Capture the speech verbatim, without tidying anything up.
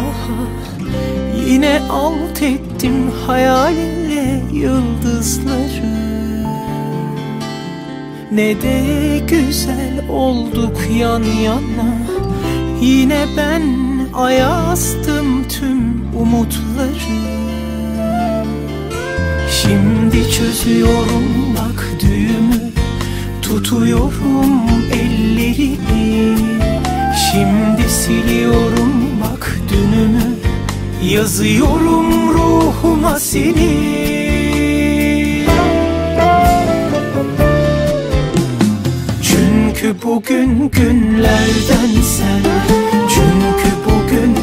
daha. Yine alt ettim hayalinle yıldızları. Ne de güzel olduk yan yana. Yine ben ayazdım tüm umutları. Şimdi çözüyorum bak düğümü, tutuyorum ellerini. Şimdi siliyorum bak dünümü, yazıyorum ruhuma seni. Çünkü bugün günlerden sen, çünkü bugün